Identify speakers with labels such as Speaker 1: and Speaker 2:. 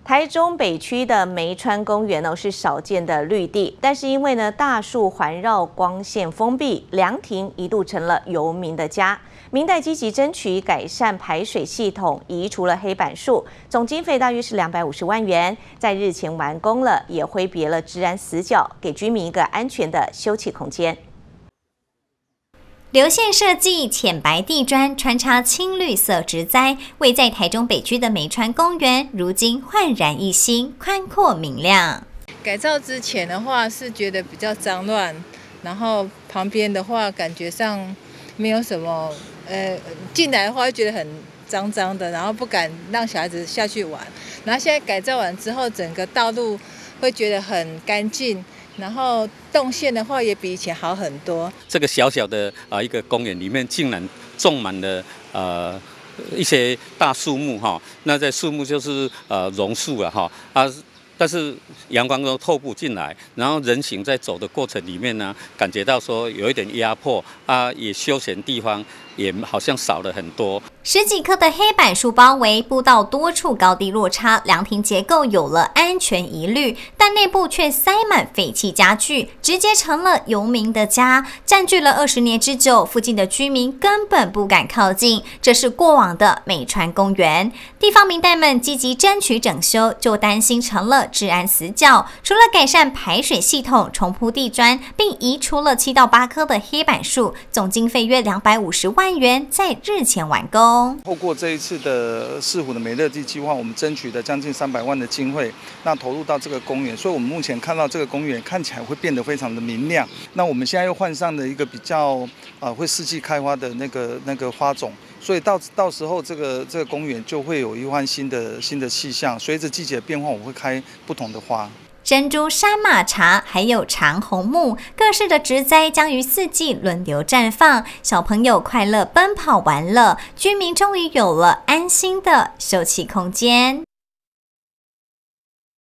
Speaker 1: 台中北区的梅川公园是少见的绿地，但是因为大树环绕，光线封闭，凉亭一度成了游民的家。明代积极争取改善排水系统，移除了黑板树，总经费大约是250万元，在日前完工了，也挥别了治安死角，给居民一个安全的休憩空间。
Speaker 2: 流线设计，浅白地砖穿插青绿色植栽，位在台中北区的梅川公园，如今焕然一新，宽阔明亮。
Speaker 3: 改造之前的话是觉得比较脏乱，然后旁边的话感觉上没有什么，进来的话会觉得很脏脏的，然后不敢让小孩子下去玩。然后现在改造完之后，整个道路会觉得很干净。 然后动线的话也比以前好很多。
Speaker 4: 这个小小的一个公园里面，竟然种满了一些大树木哈。那在树木就是榕树了哈但是阳光都透不进来，然后人行在走的过程里面呢，感觉到说有一点压迫也休闲地方也好像少了很多。
Speaker 2: 10几棵的黑板树包围，步道多处高低落差，凉亭结构有了安全疑虑，但内部却塞满废弃家具，直接成了游民的家，占据了20年之久，附近的居民根本不敢靠近。这是过往的梅川公园，地方民代们积极争取整修，就担心成了治安死角。除了改善排水系统、重铺地砖，并移除了7到8棵的黑板树，总经费约250万元，在日前完工。
Speaker 5: 透过这一次的市府的美乐地计划，我们争取了将近300万的经费，那投入到这个公园，所以我们目前看到这个公园看起来会变得非常的明亮。那我们现在又换上了一个比较会四季开花的那个花种，所以到时候这个公园就会有一番新的气象。随着季节变化，我会开不同的花。
Speaker 2: 珍珠山马茶，还有长红木，各式的植栽将于4季轮流绽放，小朋友快乐奔跑玩乐，居民终于有了安心的休憩空间。